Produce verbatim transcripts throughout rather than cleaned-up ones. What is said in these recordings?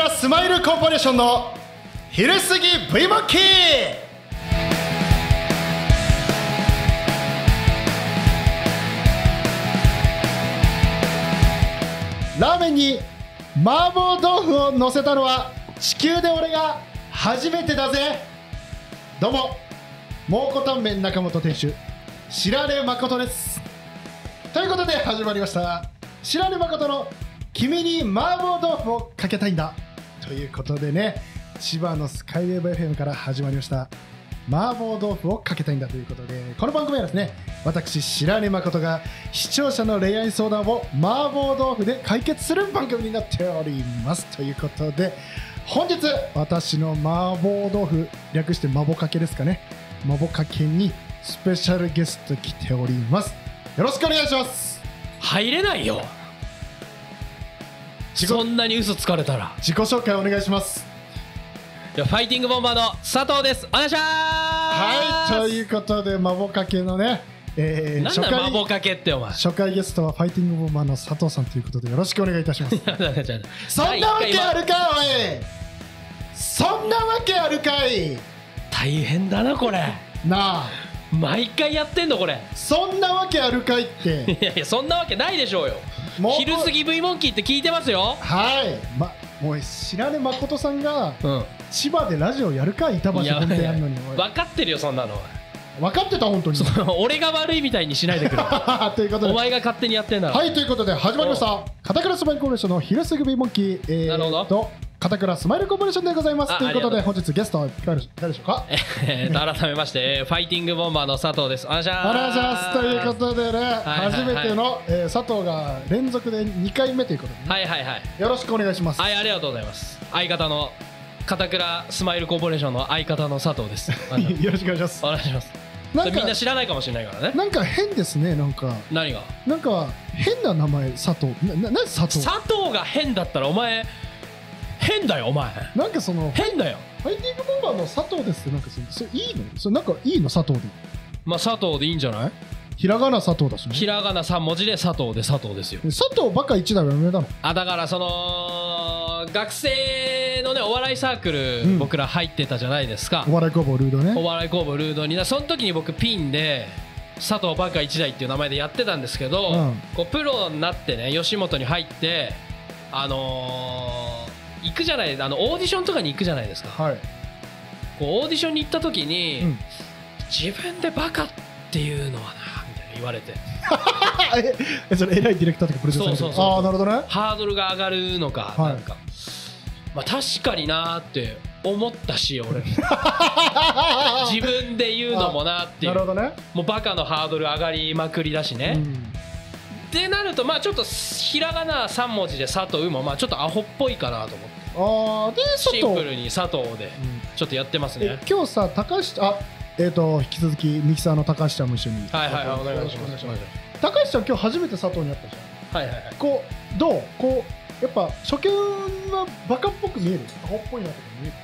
倉スマイルコーポレーションの昼過ぎ V モッキー。ラーメンに麻婆豆腐を乗せたのは地球で俺が初めてだぜ。どうも蒙古タンメン中本店主白根誠です。ということで始まりました白根誠の君に麻婆豆腐をかけたいんだということでね、千葉のスカイウェーブ エフエム から始まりました麻婆豆腐をかけたいんだということで、この番組はですね、私白根誠が視聴者の恋愛相談を麻婆豆腐で解決する番組になっておりますということで、本日私の麻婆豆腐略して麻婆かけですかね、麻婆かけにスペシャルゲスト来ております。よろしくお願いします。 入れないよ、そんなに嘘つかれたら。 自己紹介お願いします。 いや、ファイティングボンバーの佐藤です。お願いします。 はい、ということで麻婆かけのね、えー、 なんだ麻婆かけってお前。 初回ゲストはファイティングボンバーの佐藤さんということでよろしくお願いいたします。そんなわけあるかおい、そんなわけあるかい。 大変だなこれなあ、 毎回やってんのこれ。 そんなわけあるかいっていやいや、そんなわけないでしょうよ。昼過ぎ V モンキーって聞いてますよ。 はい、ま、もう白根誠さんが、 うん、 千葉でラジオやるか、板橋本店やるのに。 分かってるよそんなの。 分かってた本当に。 俺が悪いみたいにしないでくれ。 ということで、 お前が勝手にやってんだろ。 はい、ということで始まりました片倉スマイルコーポレーションの昼過ぎ V モンキー、えー、 なるほどと片倉スマイルコーポレーションでございます。ということで本日ゲストはいかがでしょうか。 えーと改めましてファイティングボンバーの佐藤です。お願いします。 お願いします。ということでね、 はいはいはい、 初めての、えー、佐藤が連続でにかいめということで、ね、 はいはいはい、 よろしくお願いします。 はい、ありがとうございます。相方の片倉スマイルコーポレーションの相方の佐藤です。 よろしくお願いします。 お願いします。なんかみんな知らないかもしれないからね。 なんか変ですね。なんか何がなんか変な名前佐藤な、な、な佐藤佐藤が変だったらお前変だよ。お前なんかその変だよ。 ファイティングボンバーの佐藤ですって、なんかそれ、それいいの？それなんかいいの佐藤で。 まあ佐藤でいいんじゃない？ ひらがな佐藤だしね。 ひらがなさん文字で佐藤で佐藤ですよ。 佐藤バカ一台は有名だの？ あ、だからその学生のねお笑いサークル、うん、僕ら入ってたじゃないですか。 お笑い工房ルードね。 お笑い工房ルードに、その時に僕ピンで佐藤バカ一台っていう名前でやってたんですけど、うん、こうプロになってね吉本に入ってあのー、行くじゃない、あのオーディションとかに行くじゃないですか。はい、こうオーディションに行った時に、うん、自分でバカっていうのはなみたいな言われてえ、それ偉いディレクターとかプロデューサーみたいな。ああ、なるほどね。 ハードルが上がるのか、はい、なんかまあ確かになーって思ったし、俺自分で言うのもなっていう。なるほどね。もうバカのハードル上がりまくりだしね、うん、ってなるとまあちょっとひらがなさん文字で佐藤もまあちょっとアホっぽいかなと思って、あでシンプルに佐藤でちょっとやってますね、うん、 今日さ高橋あえーと引き続きミキサーの高橋ちゃんも一緒に。 はいはいはい、お願いします。 高橋ちゃん今日初めて佐藤に会ったじゃん。はいはいはい。こうどうこうやっぱ初見はバカっぽく見える？アホっぽいなとか見える？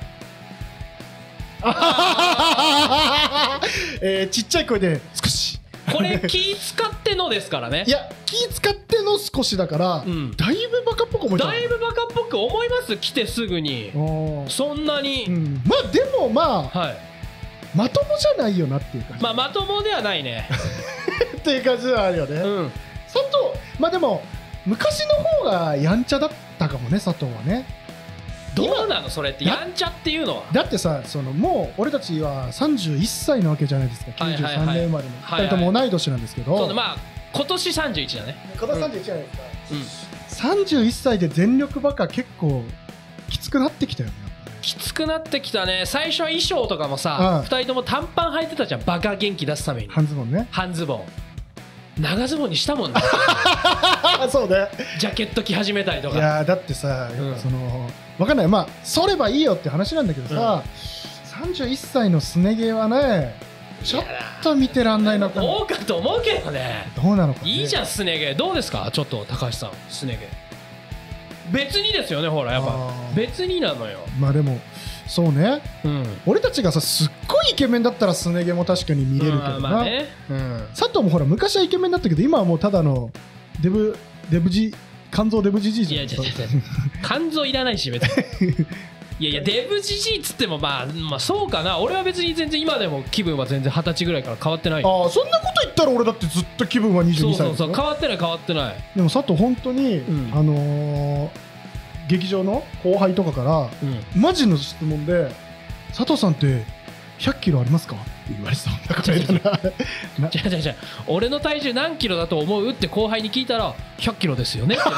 えー、ちっちゃい声で少しこれ気使ってのですからね。 いや気使っての少しだから、うん、だいぶバカっぽく思えた。 だいぶバカっぽく思います。来てすぐにそんなに、うん、 まあでもまあ、はい、まともじゃないよなっていう感じ。 まあまともではないねっていう感じはあるよね、うん、佐藤まあでも昔の方がやんちゃだったかもね、佐藤はね。 どうなのそれって、やんちゃっていうのは。 だってさ、そのもう俺たちはさんじゅういっさいなわけじゃないですか。きゅうじゅうさんねん生まれのふたりとも同い年なんですけど、 そう、まあ今年さんじゅういちだね。 今年さんじゅういちじゃないですか、うん、さんじゅういっさいで全力バカ結構きつくなってきたよね。 きつくなってきたね。最初は衣装とかもさ、ふたりとも短パン履いてたじゃん、バカ元気出すために。 半ズボンね。 半ズボン長ズボンにしたもんねそうね。 ジャケット着始めたりとか。 いやだってさ、うん、その分かんない、まあそればいいよって話なんだけどさ、うん、さんじゅういっさいのすね毛はねちょっと見てらんないのかな。 どうかと思うけどね。 どうなのか、ね、 いいじゃんすね毛。どうですかちょっと高橋さん、すね毛別にですよね。ほらやっぱ別になのよ。まあでもそうね、うん、俺たちがさすっごいイケメンだったらすね毛も確かに見れるけどな、まあね、うん、佐藤もほら昔はイケメンだったけど今はもうただのデブデブジ肝臓デブじじいじゃん。 いやいやいや肝臓いらないし別にいやいやデブじじいっつってもまあまあそうかな。俺は別に全然今でも気分は全然二十歳ぐらいから変わってない。 ああそんなこと言ったら俺だってずっと気分はにじゅうにさいですよ。 そうそうそう変わってない変わってない。 でも佐藤本当に、 うん、 あのー、劇場の後輩とかから、うん、マジの質問で佐藤さんってひゃっキロありますかって言われてたんだからじゃじゃじゃ俺の体重何キロだと思うって後輩に聞いたらひゃっキロですよねって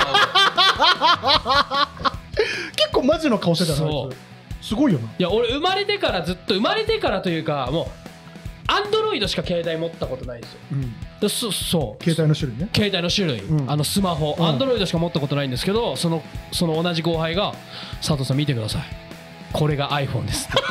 結構マジの顔してたな。すごいよな。 いや俺生まれてからずっと生まれてからというかもうアンドロイドしか携帯持ったことないんですよ、うん、でそそう携帯の種類ね。 携帯の種類、うん、あのスマホアンドロイドしか持ったことないんですけどそのその同じ後輩が佐藤さん見てくださいこれが iPhone ですって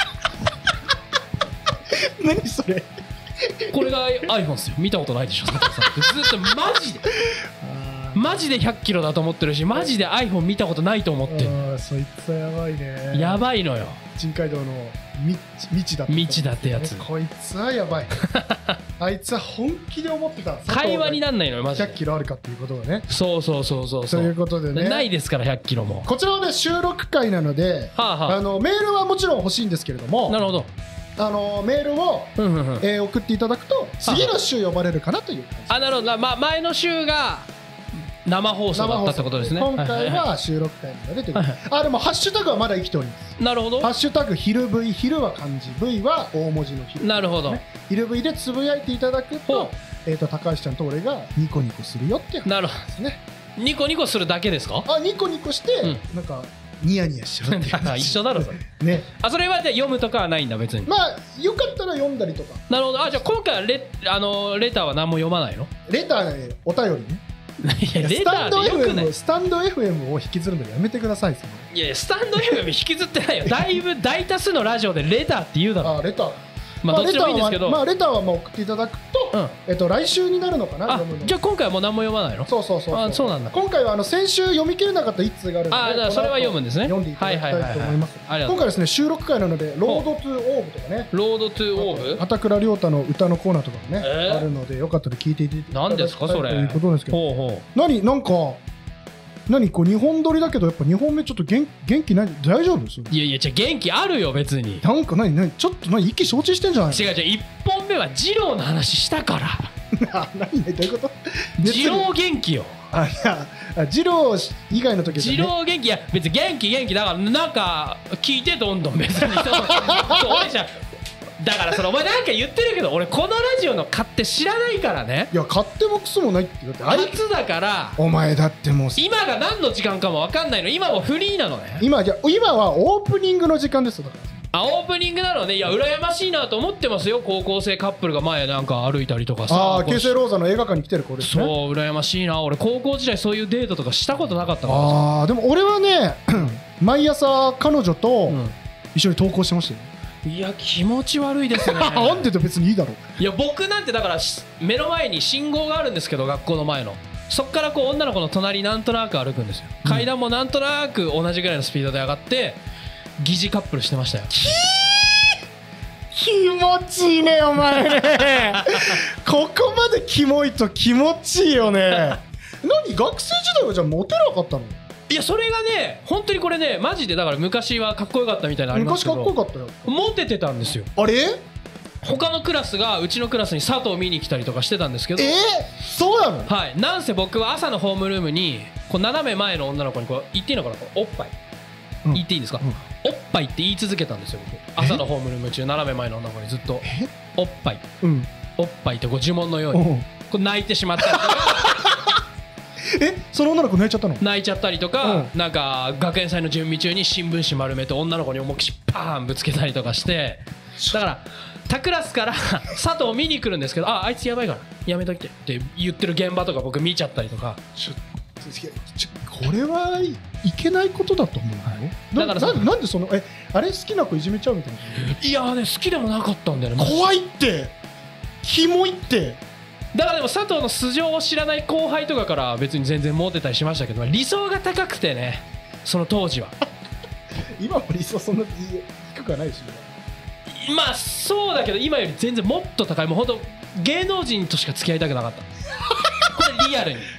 何それこれが iPhone ですよ見たことないでしょ佐藤さんってずっとマジでマジでひゃっキロだと思ってるしマジで iPhone 見たことないと思ってる。 あそいつはやばいね。 やばいのよ。 珍街道の未知だった、 未知だってやつ。 こいつはやばいあいつは本気で思ってた。 会話になんないのよマジで。 ひゃっキロあるかっていうことがね。 そうそうそうそうそういうことでねないですからひゃっキロも。 こちらはね収録回なので、はあはあ、あのメールはもちろん欲しいんですけれども。 なるほど。 あのメールを、うんうんうんえー、送っていただくと次の週呼ばれるかなという感じ。 あなるほど、ま、前の週が生放送だったってことですね。 今回は収録回なのでということで、あでもハッシュタグはまだ生きております。 なるほど。 ハッシュタグ昼 V 昼は漢字 V は大文字の昼、ね、 なるほど。 昼 V でつぶやいていただくと、えー、と高橋ちゃんと俺がニコニコするよっていう話ですね。 ニコニコするだけですか？ あニコニコして、うん、なんかニヤニヤしちゃうっていう一緒だろそれね。 あそれはじゃ読むとかはないんだ別に。 まあよかったら読んだりとか。 なるほど。あじゃあ今回はレあのレターは何も読まないの？ レターねお便りね。いやスタンド エフエム スタンド エフエム を引きずるのやめてください。 いやスタンド エフエム 引きずってないよ。だいぶ大多数のラジオでレターって言うだろ。 あレターまあどっちでもいいんですけど、 まあレターはまあ送っていただくと、うん、えっと来週になるのかな。 あじゃあ今回はもう何も読まないの？ そうそうそう。 あそうなんだ。 今回はあの先週読み切れなかった一通があるので、 あだからそれは読むんですね。 読んでいただきたいと思います。今回ですね収録回なのでロードトゥーオーブとかね。 ロードトゥーオーブ？ 片倉涼太の歌のコーナーとかもね、えー、あるのでよかったら聞いていただきたい何ですかそれということですけど。 ほうほう。 何なんか。何こうにほん撮りだけどやっぱにほんめちょっと元気ない大丈夫です？ いやいやじゃ元気あるよ別に。 なんか何何ちょっと何意気承知してんじゃない？ 違う違ういっぽんめは二郎の話したから何どういうこと？ 二郎元気よ。 あいや二郎以外の時二郎元気いや別に元気元気だからなんか聞いてどんどん別にそう俺じゃだからそのお前なんか言ってるけど俺このラジオの勝手知らないからね。 いや勝手もクソもないって言って初だからお前だってもう今が何の時間かも分かんないの。今もフリーなのね。 今じゃ今はオープニングの時間ですよ。だからあオープニングなのね。いや羨ましいなと思ってますよ。高校生カップルが前なんか歩いたりとかさ。 ああ京成ローザの映画館に来てる子ですね。 そう羨ましいな。俺高校時代そういうデートとかしたことなかったからさ。 ああでも俺はね毎朝彼女と一緒に登校してましたよ。 いや気持ち悪いですねなんでと別にいいだろう。 いや僕なんてだから目の前に信号があるんですけど学校の前のそっからこう女の子の隣なんとなく歩くんですよ、うん、階段もなんとなく同じぐらいのスピードで上がって疑似カップルしてましたよ。 き気持ちいいねお前ねここまでキモいと気持ちいいよね何学生時代はじゃあモテなかったの？ いやそれがね本当にこれねマジでだから昔はかっこよかったみたいなのありますけど昔かっこよかったよ。 モテてたんですよ。 あれ他のクラスがうちのクラスに佐藤見に来たりとかしてたんですけど。 えー、そうなの？ はいなんせ僕は朝のホームルームにこう斜め前の女の子にこう言っていいのかなこうおっぱい、うん、言っていいんですか、うん、おっぱいって言い続けたんですよ僕。朝のホームルーム中斜め前の女の子にずっとおっぱい、うん、おっぱいってこう呪文のようにこう泣いてしまったりとかえその女の子泣いちゃったの？ 泣いちゃったりとか、うん、なんか学園祭の準備中に新聞紙丸めて女の子に思いっきりパーンぶつけたりとかしてだから他クラスから佐藤を見に来るんですけどああいつやばいからやめといてって言ってる現場とか僕見ちゃったりとか。 ちょちょこれはいけないことだと思うよ、はい、だから な, なんでそのえあれ好きな子いじめちゃうみたいな。 いやーね好きでもなかったんだよね。 怖いってキモいってだからでも佐藤の素性を知らない後輩とかから別に全然モテたりしましたけど理想が高くてねその当時は今も理想そんな低くはないしね。 まあそうだけど今より全然もっと高いもうほんと芸能人としか付き合いたくなかったこれリアルに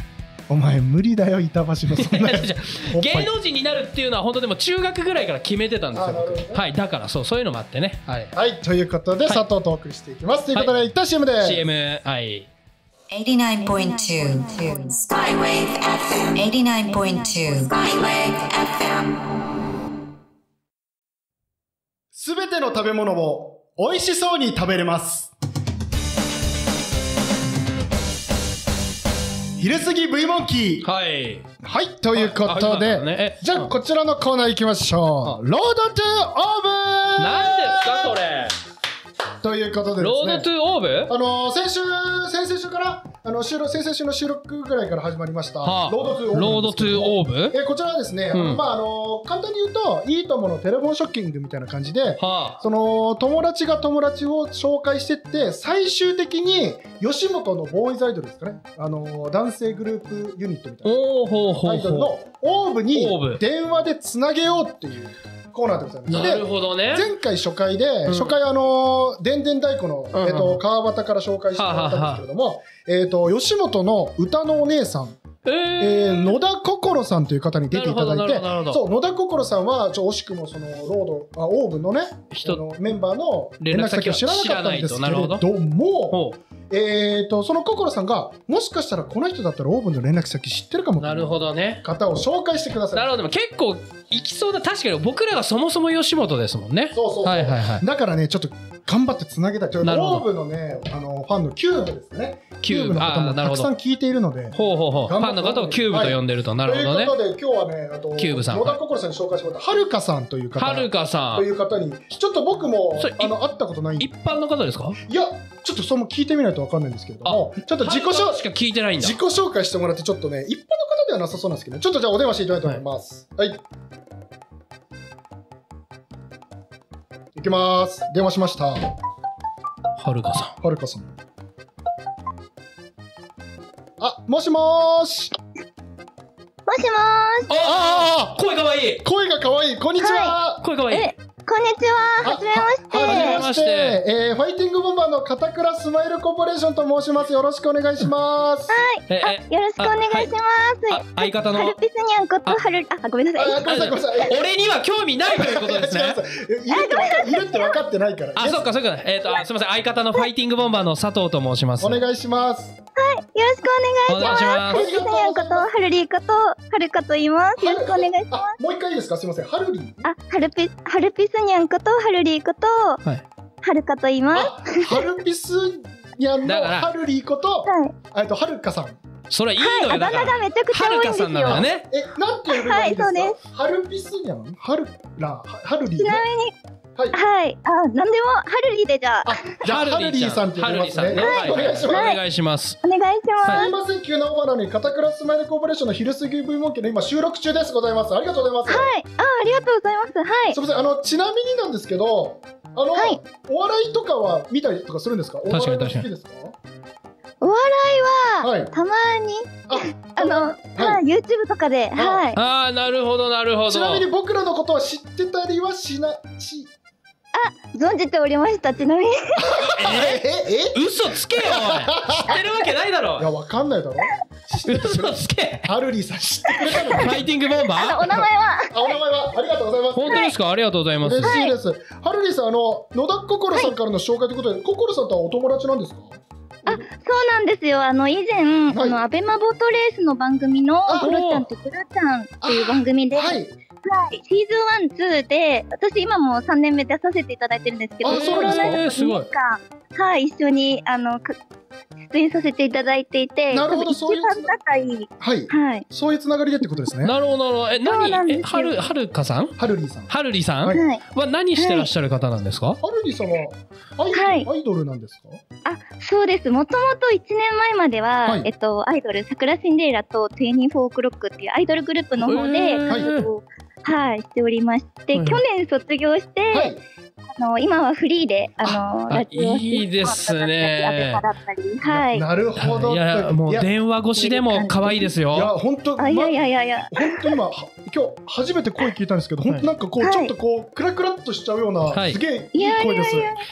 お前無理だよ板橋のそんな芸能人になるっていうのは本当でも中学ぐらいから決めてたんですよ、ね、はいだからそうそういうのもあってねはい、 はい、ということで、はい、佐藤とお送りしていきます、ということで、はい、一旦 シーエム でシーエム はいエイティナインポイントツー Skywave エフエム エイティナインポイントツー Skywave エフエムすべての食べ物を美味しそうに食べれます。昼過ぎ V モンキー。 はいはいということで、ね、じゃあこちらのコーナー行きましょう。ロードトゥーオーブ。 何ですかそれ。 ということでですね、 ロードトゥーオーブ、 あのー、先週先々週からあの収録先々週の収録ぐらいから始まりました、はあ、ロードトゥーオーブ。 ロードトゥーオーブ、 えー、こちらはですね、うん、あのまああのー、簡単に言うといいとものテレフォンショッキングみたいな感じで、はあ、その友達が友達を紹介してって最終的に吉本のボーイズアイドルですかね、あのー、男性グループユニットみたいなアイドルのオーブに電話でつなげようっていうコーナーでございます。 なるほどね。 前回初回で、うん、初回あのでんでん太鼓の、うんうん、えっと川端から紹介してもらったんですけれども、はははえっと吉本の歌のお姉さん、えーえー、野田心さんという方に出ていただいて、そう野田心さんはちょ惜しくもそのロードあオーブのねあのメンバーの連絡先を知らなかったんですけれども、えーとその心さんがもしかしたらこの人だったらオーブの連絡先知ってるかもという方を紹介してください。 なるほどね。結構いきそうだ。確かに僕らがそもそも吉本ですもんね。 そうそうそう、はいはいはい、だからねちょっと頑張ってつなげたい。オーブのねあのファンのキューブですね。キューブの方もたくさん聞いているので、 ほうほうほう、ファンの方をキューブと呼んでると、はい、なるほどね。 ということで今日はねあとキューブさん、 野田心さんに紹介してもらったはるかさんという方、 はるかさんという方にちょっと僕もあの会ったことないんで。 一般の方ですか？ いやちょっとその聞いてみないと分かんないんですけれども、ちょっと自己紹介しか聞いてないんだ。 自己紹介してもらってちょっとね一般の方ではなさそうなんですけど、ちょっとじゃあお電話していただきたいと思います。はい、はい、いきます。電話しました。 はるかさん。 はるかさん。あ、もしもーし。 もしもーし。 ああ、声かわいい。 声がかわいい。こんにちは。 はい、声かわいい。 え、こんにちは。はじめまして。 はじめまして。えー、ファイティングボンバーの片倉スマイルコーポレーションと申します。よろしくお願いします。 はい。あ、よろしくお願いします。 相方のハルピスニャンことハル、あ、ごめんなさい。 ごめんなさい、ごめんなさい。 俺には興味ないということですね。 いるって分かってないから。 あ、そっかそっか。えっと、すみません。相方のファイティングボンバーの佐藤と申します。 お願いします。 はい、よろしくお願いします。ハルピスニャンことハルリーことはるかと言います。よろしくお願いします。 もう一回いいですか？すみません。ハルリー。 あ、ハルピハルピスニャンことハルリーことはるかと言います。 ハルピスニャンのハルリーことえっとはるかさん。 それいいのよ。だから。 あだ名がめちゃくちゃ多いんですよ。 はね。 え、なんて呼べばいいですか？はい、そうです。ハルピスニャン、ハルラ、ハルリー。 ちなみに。はい、はい、あ、なんでもハルリーでじゃあ。 じゃあハルリーさんって呼びますね。 はい、お願いします。お願いします。 お願いします。 すみません、急なオファーなのに片倉スマイルコーポレーションの昼過ぎ V モンキーの今収録中です。ございます。ありがとうございます。 はい、あ、ありがとうございます。はい。 すみません、あのちなみになんですけど、あの、はい、お笑いとかは見たりとかするんですか？ 確かに確かに。 お笑いは、はい、たまにああの、はいはい、YouTube とかで、はい。 ああ、なるほどなるほど。 ちなみに僕らのことは知ってたりはしなし。 あ、存じておりました。ちなみに。 えええ、嘘つけよ。知ってるわけないだろ。 いや、わかんないだろ。 嘘つけ。 ハルリーさん知ってくれたの？ ファイティングボンバー。 お名前は。 あ、お名前はありがとうございます。 本当ですか？ありがとうございます。 嬉しいです。ハルリーさん、あの野田心さんからの紹介ということで、心さんとはお友達なんですか？ あ、そうなんですよ。あの以前、はい、あのアベマボートレースの番組のクロちゃんとクロちゃんっていう番組で、はい、はい、シーズンワン、ツーで私今もさんねんめ出させていただいてるんですけど、 あ、そうなんですか？ にねんかん、はい、一緒にあの出演させていただいていて、 なるほど、そういう一番高い、 はい、はい、そういうつながりでってことですね。 なるほど、なるほど。え、何？え、はるはるかさん？ はるりーさん。 はるりさんは何してらっしゃる方なんですか？はるりさんはアイドル、はい、アイドルなんですか？ あ、そうです。もともといちねんまえまでは、はい、えっとアイドル桜シンデレラとトゥエンティフォークロックっていうアイドルグループの方で活動を、はい、しておりまして、去年卒業して、はい、あの今はフリーであのラジオいいですね。 はい。 なるほど。 いやもう電話越しでも可愛いですよ。 いや本当。 あ、いやいやいやいや。 本当今今日初めて声聞いたんですけど、本当なんかこうちょっとこうクラクラっとしちゃうようなすげえいい声です。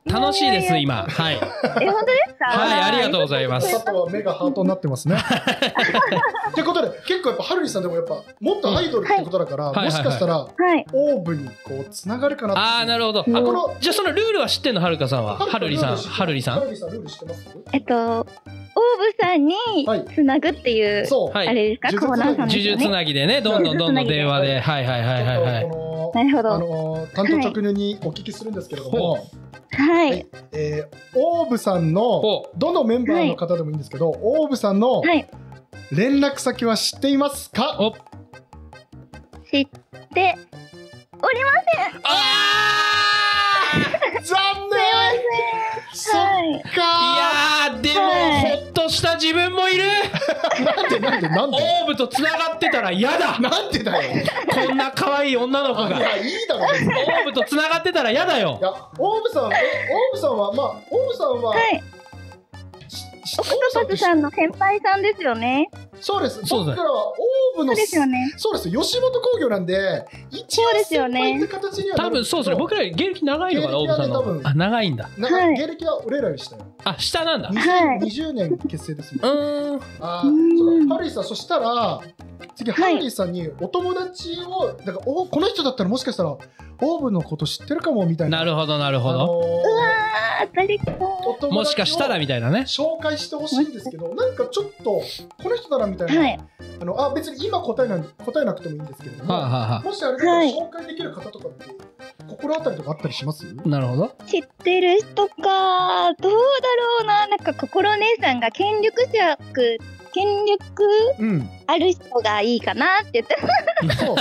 楽しいです今。はい。 え、本当ですか？ はい、ありがとうございます。 あとは目がハートになってますね。ってことで結構やっぱはるりさんでもやっぱもっとアイドルってことだから、もしかしたらオーブにこうつながるかな。 ああ、なるほど。あ、このじゃあそのルールは知ってんの、はるかさんは。はるりさん、はるりさん。 はるりさんルール知ってます？ えっとオーブさんにつなぐっていうあれですか？コーナーさんですよね。 呪術つなぎでね、どんどんどんどん電話で、はいはいはいはいはい。 なるほど。 あの担当直入にお聞きするんですけれども。 はい、 えー、オーブさんのどのメンバーの方でもいいんですけど、はい、オーブさんの連絡先は知っていますか？ はい、 知っておりません。 あー残念。そっかー。いやーでも、はい、ほっとした自分もいる。 なんでなんでなんでオーブとつながってたら嫌だ。 なんでだよ。 こんな可愛い女の子が。 いやいいだろ。オーブとつながってたら嫌だよ。 いやオーブさん、オーブさんはまあオーブさんは、はい、 オクトパスさんの先輩さんですよね。 そうです。僕らはオーブの、 そうですよね。 そうです。吉本興業なんで、一応先輩って形には多分そうですね。僕らより芸歴長いのかな、オーブさんの。あ、長いんだ。 芸歴は俺らより下よ。 あ、下なんだ。 にじゅうねん結成ですもん。 うん。 あ、そうか。ハリーさん、そしたら次ハリーさんにお友達を、だからおこの人だったらもしかしたらオーブのこと知ってるかもみたいな。 なるほどなるほど。 うわー、当たりそう。もしかしたらみたいなね。 紹介してほしいんですけど、なんかちょっとこの人だなみたいな。はい、あのあ別に今答えな答えなくてもいいんですけれども、はあはあ、もしあれだったら紹介できる方とかって心当たりとかあったりします？ なるほど。 知ってる人か、どうだろうな。なんか心姉さんが権力者権力ある人がいいかなって言ってました。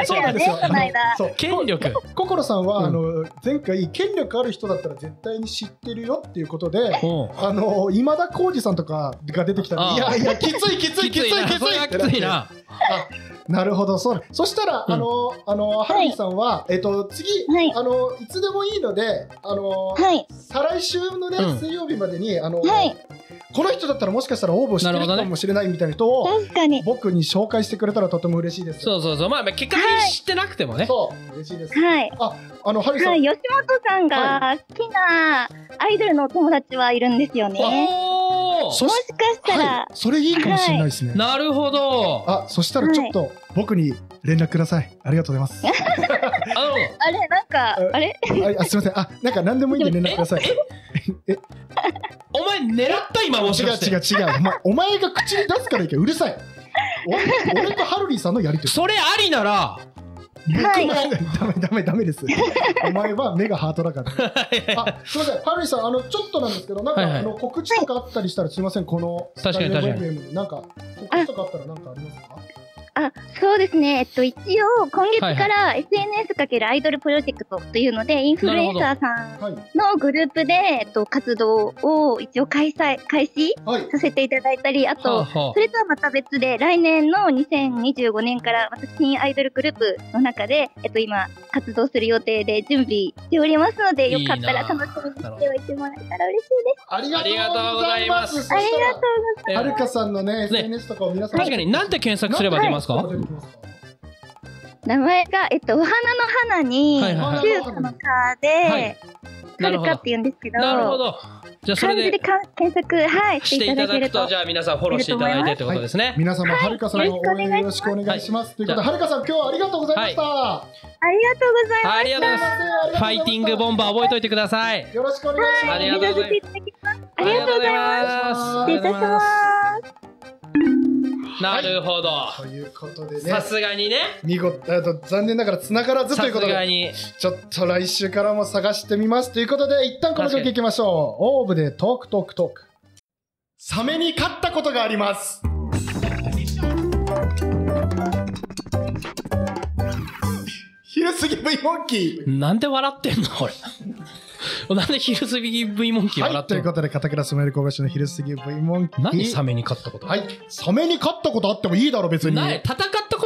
そうなんですよ。この間。 権力。 心さんは、うん、あの前回権力ある人だったら絶対に知ってるよっていうことで、あの今田耕司さんとかが出てきたら、いやいやきついきついきついきついきついな。なるほど、そう。そしたら、うん、あのあのはるりさんは、はい、えっと次、はい、あのいつでもいいので、あの、はい、再来週のね、うん、水曜日までにあの。はい、この人だったらもしかしたら応募してるかもしれないみたいな人を僕に紹介してくれたらとても嬉しいです。 そうそうそう、まあ結果的に知ってなくてもね。 そう嬉しいです。 はい。 あ、あのハリーさん、 吉本さんが好きなアイドルのお友達はいるんですよね。もしかしたらそれいいかもしれないですね。 なるほど。 あ、そしたらちょっと僕に連絡ください。ありがとうございます。 あれなんかあれ？ あ、すみません。あ、なんか何でもいいんで連絡ください。 え？お前狙った今もしかして。 違う違う違う。お前、お前が口に出すからいいけどうるさい。俺, 俺とハルリーさんのやりとり。 それありなら。 はい、 ダメダメダメです。お前は目がハートだから。あ、すみません。ハルリーさん、あのちょっとなんですけど、なんか、はいはい、あの告知とかあったりしたらすみません。この確かに確かに。 なんか告知とかあったらなんかありますか？ あ、そうですね。えっと、一応、今月から エスエヌエス かけるアイドルプロジェクトというので、インフルエンサーさんのグループで、えっと、活動を一応開催、開始させていただいたり、あと、それとはまた別で、来年のにせんにじゅうごねんから私、新アイドルグループの中で、えっと、今、活動する予定で準備しておりますので、よかったら楽しみにしておいてもらえたら嬉しいです。 ありがとうございます。 ありがとうございます。 はるかさんのね、エスエヌエス とかを皆さん、 確かに、なんて検索すれば出ますか？ 名前が、えっと、お花の花に中華の「か」で「はるか」って言うんですけど、 なるほど。じゃあそれで検索、はい、 していただくと、じゃあ皆さんフォローしていただいてってことですね。 皆様はるかさんの応援よろしくお願いします。ということで、はるかさん今日はありがとうございました。 ありがとうございました。 ありがとうございます。ファイティングボンバー覚えておいてください。 よろしくお願いします。 ありがとうございます。 ありがとうございます。失礼いたします。 なるほど。 ということでね、 さすがにね、 見事、あと残念ながら繋がらずということで、ちょっと来週からも探してみますということで、一旦この曲いきましょう。オーブでトークトークトーク。サメに勝ったことがあります。昼過ぎ V モンキー。 なんで笑ってんのこれ。なんで昼過ぎ V モンキー笑ってんの？ はい、ということで片倉スマイル小林の昼過ぎ V モンキー。 何サメに勝ったこと？ はい、サメに勝ったことあってもいいだろ別に。 戦ったこと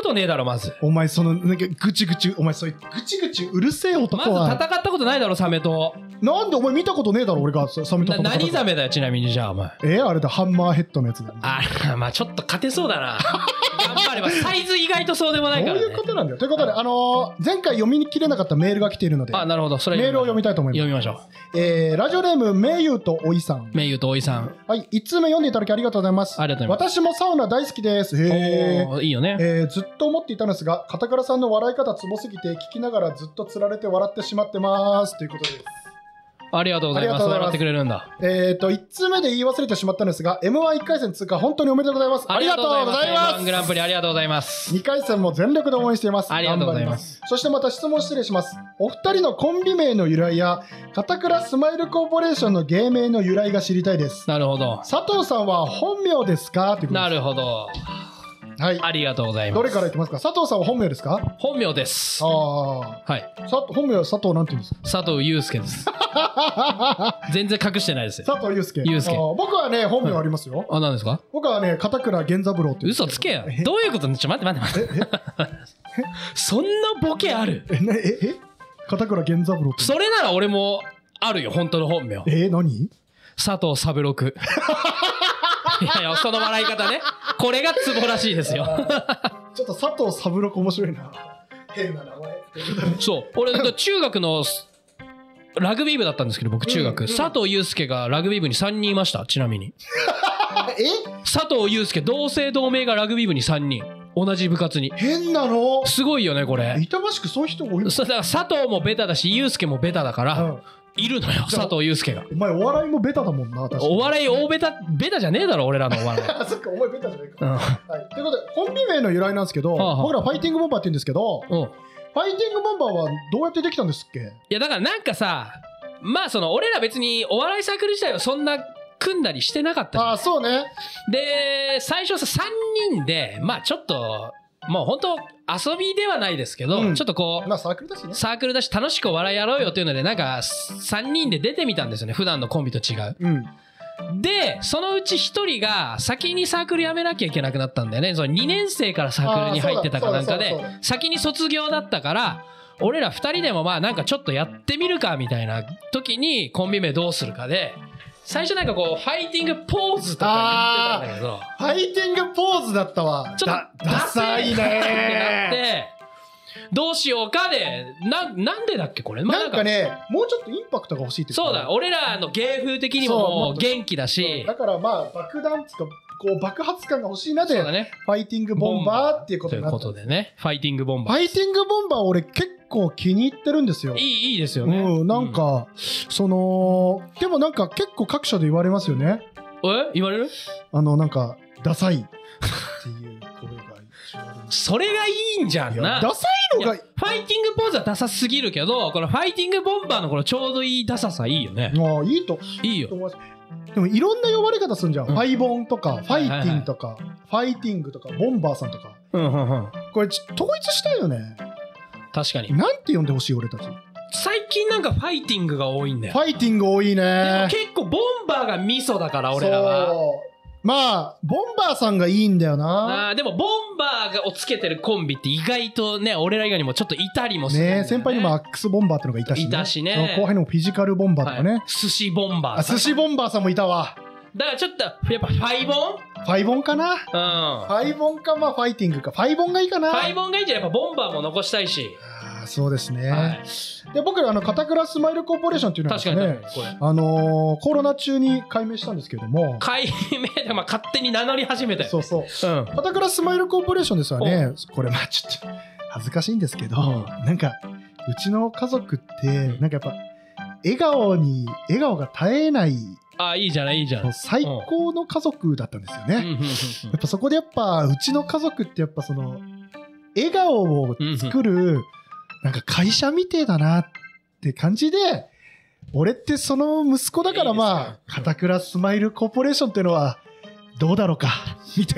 ことねえだろまず。 お前そのなんかぐちぐちお前そういうぐちぐちうるせえ男はまず戦ったことないだろサメと。 なんでお前見たことねえだろ俺がサメと戦った。 何ザメだよちなみにじゃあお前。 えー、あれだハンマーヘッドのやつだ。 あまあちょっと勝てそうだな。頑張ればサイズ意外とそうでもないから、ね、 そういうことなんだよ。ということで、あのー、前回読みきれなかったメールが来ているので、 あなるほどそれメールを読みたいと思います。 読みましょう。えー、ラジオネームめゆとおいさん。 めゆとおいさん。 はい、いちつめ読んでいただきありがとうございます。 ありがとうございます。 私もサウナ大好きです。へー、いいよね。 えー、ずっと思っていたのですが、片倉さんの笑い方ツボすぎて聞きながらずっとつられて笑ってしまってますということです。 ありがとうございます。笑ってくれるんだ。 えっと、いちつめで言い忘れてしまったんですが、エムワンいっかい戦通過本当におめでとうございます。ありがとうございます。エムワングランプリありがとうございます。 にかい戦も全力で応援しています。 ありがとうございます。 そしてまた質問失礼します。お二人のコンビ名の由来や、片倉スマイルコーポレーションの芸名の由来が知りたいです。 なるほど。 佐藤さんは本名ですかということです。 なるほど。はい、ありがとうございます。 どれからいきますか。佐藤さんは本名ですか。 本名です。 ああ、はい。さ本名は佐藤なんて言うんですか。 佐藤祐介です。全然隠してないですよ。 佐藤祐介。 祐介。 僕はね本名ありますよ。はい、 あ、何ですか。 僕はね片倉源三郎って。 嘘つけよ。どういうこと。ちょ待って待って待って。そんなボケある。 えええ片倉源三郎って。 それなら俺もあるよ本当の本名。 え何。 佐藤三六。いやいやその笑い方ね。これがツボらしいですよ。 ちょっと佐藤三六面白いな。変な名前。 そう俺中学のラグビー部だったんですけど僕中学、うんうん、佐藤祐介がラグビー部にさんにんいました。ちなみにえ佐藤祐介同姓同名がラグビー部にさんにん同じ部活に。 変なのすごいよねこれ。 板橋区そういう人多い。 だから佐藤もベタだし祐介もベタだから、うんいるのよ佐藤祐介が。 お前お笑いもベタだもんな。確かにお笑い大ベタベタじゃねえだろ俺らのお笑い。 あそっかお前ベタじゃねえか、うんはい、ということでコンビ名の由来なんですけど、はあはあ、僕らファイティングボンバーって言うんですけど、うん、ファイティングボンバーはどうやってできたんですっけ。いやだからなんかさまあその俺ら別にお笑いサークル自体はそんな組んだりしてなかったじゃん。 あそうね。 で最初ささんにんでまあちょっともう本当遊びではないですけど、うん、ちょっとこう、 まあ、サークルだしね。 サークルだし楽しくお笑いやろうよっていうのでなんかさんにんで出てみたんですよね普段のコンビと違う、うん、でそのうちひとりが先にサークル辞めなきゃいけなくなったんだよね。そのにねん生からサークルに入ってたかなんかで先に卒業だったから俺らふたりでもまあなんかちょっとやってみるかみたいな時にコンビ名どうするかで最初なんかこうファイティングポーズとか言ってたんだけどファイティングポーズだったわ。 ちょっとダサいねってなってどうしようかで な, なんでだっけこれ、 まあ、なんかねもうちょっとインパクトが欲しいって。 そうだ俺らの芸風的にも元気だしだからまあ爆弾つかこう爆発感が欲しいなで、ね、ファイティングボンバーっていうことになったということでねファイティングボンバーファイティングボンバー俺結構気に入ってるんですよ。 いいいいですよね、 うん、なんか、うん、そのでもなんか結構各所で言われますよね。 え言われる。 あのなんかダサいっていう声がそれがいいんじゃんな。 ダサいのがファイティングポーズはダサすぎるけどこのファイティングボンバーのこのちょうどいいダサさいいよね。 ああいいといいよ。 でもいろんな呼ばれ方するんじゃん、うん、ファイボンとかファイティングとか、はいはいはい、ファイティングとかボンバーさんとか、うんうんうん、これ統一したいよね。 確かに。 なんて呼んでほしい俺たち。 最近なんかファイティングが多いんだよ。 ファイティング多いね。 でも結構ボンバーがミソだから俺らは。 まあボンバーさんがいいんだよな。 あでもボンバーをつけてるコンビって意外とね俺ら以外にもちょっといたりもするんだよね。 ね先輩にもアックスボンバーってのがいたしね。 いたしね。 後輩にもフィジカルボンバーとかね、はい、 寿司ボンバー。 あ寿司ボンバーさんもいたわ。 だからちょっとやっぱファイボンファイボンかな。うんファイボンかまあファイティングかファイボンがいいかな。 ファイボンがいいんじゃやっぱボンバーも残したいし。 あそうですね、 はい、 で僕あの片倉スマイルコーポレーションっていうのはですねあのー、コロナ中に改名したんですけれども改名で、まあ、勝手に名乗り始めたよ、ね、 そうそう、うん、片倉スマイルコーポレーションですよね。これまあちょっと恥ずかしいんですけど、うん、なんかうちの家族ってなんかやっぱ笑顔に笑顔が絶えないあいいじゃないいいじゃん最高の家族だったんですよね、うん、やっぱそこでやっぱうちの家族ってやっぱその笑顔を作る、うん、なんか会社みてえだなって感じで俺ってその息子だからまあ片倉スマイルコーポレーションっていうのはどうだろうかみたいな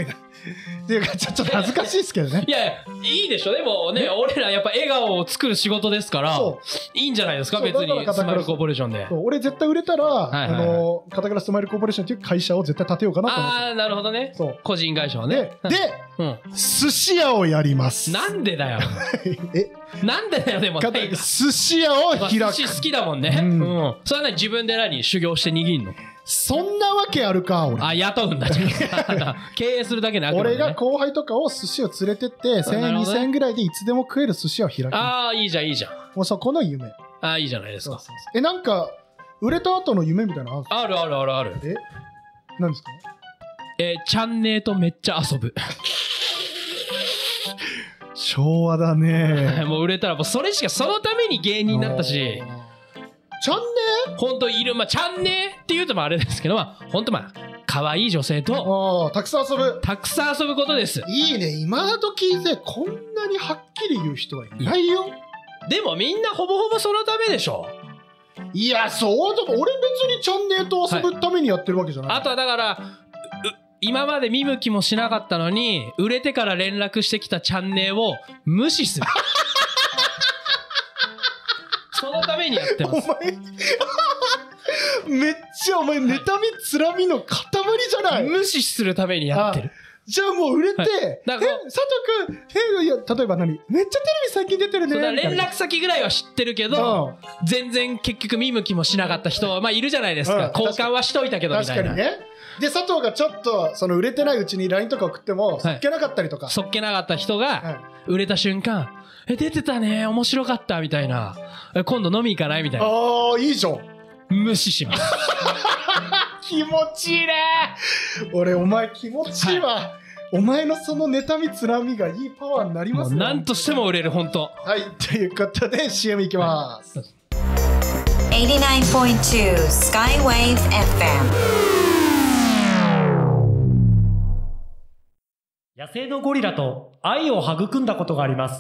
っていうかちょっと恥ずかしいですけどね。 いやいやいいでしょ。でもね俺らやっぱ笑顔を作る仕事ですからいいんじゃないですか。別にスマイルコーポレーションで。俺絶対売れたらあの片倉スマイルコーポレーションっていう会社を絶対立てようかなと思って。ああなるほどね。そう個人会社はね。で、で寿司屋をやります。なんでだよ。えなんでだよ。でも寿司屋を開く。寿司好きだもんね。うんそれはね自分で何修行して握んの。そんなわけあるか俺。あ雇うんだ。経営するだけなく、ね、俺が後輩とかを寿司を連れてってせんえんにせんえんぐらいでいつでも食える寿司屋を開く。ああいいじゃんいいじゃん。もうそこの夢。ああいいじゃないですか。そうそうそうえなんか売れた後の夢みたいなのある？あるあるあるある。え何ですか？えー、チャンネルとめっちゃ遊ぶ。昭和だね。もう売れたらもうそれしかそのために芸人になったし。チャンネ本当いるまあチャンネって言うともあれですけどまあ本当まあ可愛い女性とたくさん遊ぶたくさん遊ぶことです。いいね今時でこんなにはっきり言う人はいないよ。でもみんなほぼほぼそのためでしょ。いやそうでも俺別にチャンネと遊ぶためにやってるわけじゃない、はい、あとはだから今まで見向きもしなかったのに売れてから連絡してきたチャンネルを無視する。そのためにやってます。お前めっちゃお前妬みつらみの塊じゃない。無視するためにやってる。じゃあもう売れて、はい、え佐藤君えいや例えば何めっちゃテレビ最近出てるね。連絡先ぐらいは知ってるけど、うん、全然結局見向きもしなかった人はまあいるじゃないですか、うん、交換はしといたけどみたいな。確かにね。で佐藤がちょっとその売れてないうちに ライン とか送ってもそっけなかったりとか、はい、そっけなかった人が売れた瞬間え出てたね面白かったみたいな今度飲み行かないみたいな。ああいいじゃん。無視します。気持ちいいね。俺お前気持ちいいわ、はい、お前のその妬みつらみがいいパワーになりますね。何としても売れる本当。はいということで シーエム いきます、はい、はちじゅうきゅうてんに Skywave エフエム。 野生のゴリラと愛を育んだことがあります。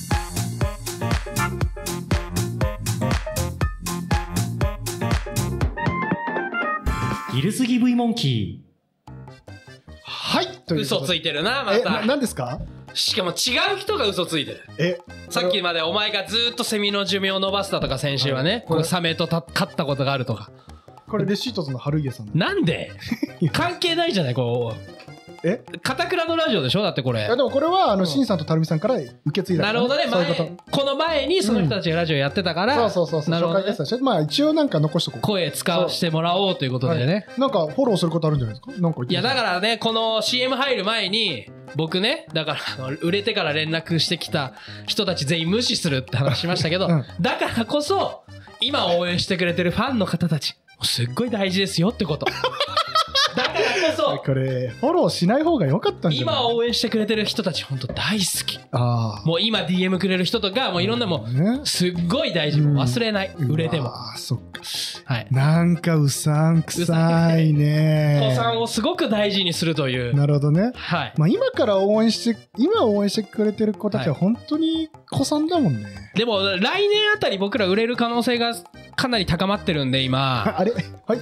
ギルスギブイモンキー。 はいという嘘ついてるなまた。 え、何ですか？ しかも違う人が嘘ついてる。えさっきまでお前がずっとセミの寿命を伸ばしたとか先週はね、はい、これサメとた勝ったことがあるとか。 これレシートズの春家さん。 なんで関係ないじゃないこう。え片倉のラジオでしょだってこれ。いやでもこれはあのしんさんとたるみさんから受け継いだ、ね、 なるほどね。前この前にその人たちがラジオやってたから、うん、そうそうそうそう、紹介ですし、まあ一応なんか残しとこう。声使わせてもらおうということでね、 はい、なんかフォローすることあるんじゃないですか。なんか言って。 いやだからねこの シーエム 入る前に僕ねだから売れてから連絡してきた人たち全員無視するって話しましたけど、うん、だからこそ今応援してくれてるファンの方たちすっごい大事ですよってこと。だからこそこれフォローしない方が良かったんじゃない。 今応援してくれてる人たち本当大好き。あもう今 ディーエム くれる人とかもういろんなもうすっごい大事、もう忘れない、うん、売れても。あそっか、はい、なんかうさんくさいね。子さんをすごく大事にするという。なるほどね、はい、まあ、今から応援して今応援してくれてる子たちは本当に子さんだもんね、はい、でも来年あたり僕ら売れる可能性がかなり高まってるんで今あれ、はい、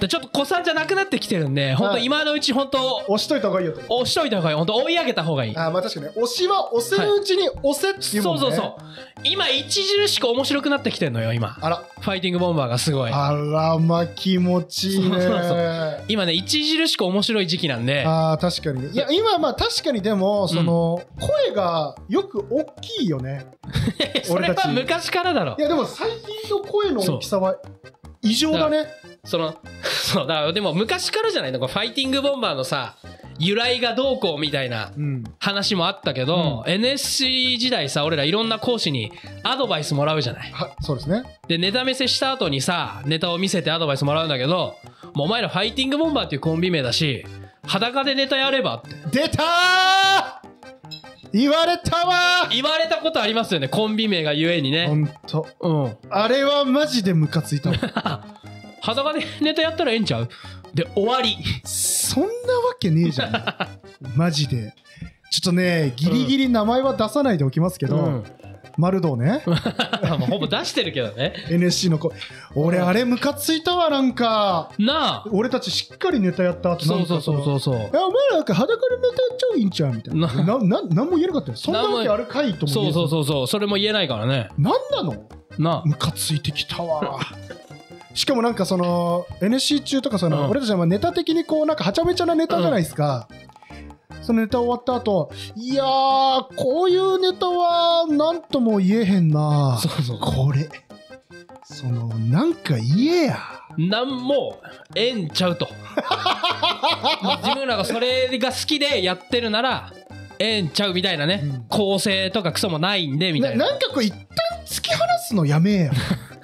ちょっと子さんじゃなくなってきてるんで本当今のうち本当押しといた方がいいよと。押しといた方がいい。本当追い上げた方がいい。あまあ確かに押しは押せるうちに押せっていうもんね、はい、そうそうそう。今著しく面白くなってきてるのよ今。あらファイティングボンバーがすごい。あらまあ気持ちいいね。そうそうそう今ね著しく面白い時期なんで。あ確かに。いや今まあ確かにでもその、うん、声がよく大きいよね。それは昔からだろ。いやでも最近の声の大きさは異常だね。そのそうだからでも昔からじゃないの。ファイティングボンバーのさ由来がどうこうみたいな話もあったけど、うん、エヌエスシー 時代さ俺らいろんな講師にアドバイスもらうじゃない。はそうですね。でネタ見せした後にさネタを見せてアドバイスもらうんだけど、もうお前らファイティングボンバーっていうコンビ名だし裸でネタやればって出たー言われたわ。言われたことありますよねコンビ名がゆえにね。ほんと、うん、あれはマジでムカついた裸でネタやったらええんちゃうで終わり。そんなわけねえじゃんマジで。ちょっとねギリギリ名前は出さないでおきますけど、うん、 丸道ねほぼ出してるけどねエヌエスシー の子俺あれムカついたわなんかなあ俺たちしっかりネタやった後なんかそうそうそうそうそういやお前らなんか裸でネタやっちゃういいんちゃうみたいななな何も言えなかったよそんなわけあるかいとも言えずそうそうそうそうそれも言えないからね何なのなあムカついてきたわしかもなんかその エヌエスシー 中とかその、うん、俺たちはネタ的にこうなんかはちゃめちゃなネタじゃないですか、うん、そのネタ終わった後いやーこういうネタはなんとも言えへんなそうそうこれそのなんか言えやなんもええんちゃうと自分らがそれが好きでやってるならええんちゃうみたいなね、うん、構成とかクソもないんでみたいなな, なんかこう一旦突き放すのやめえや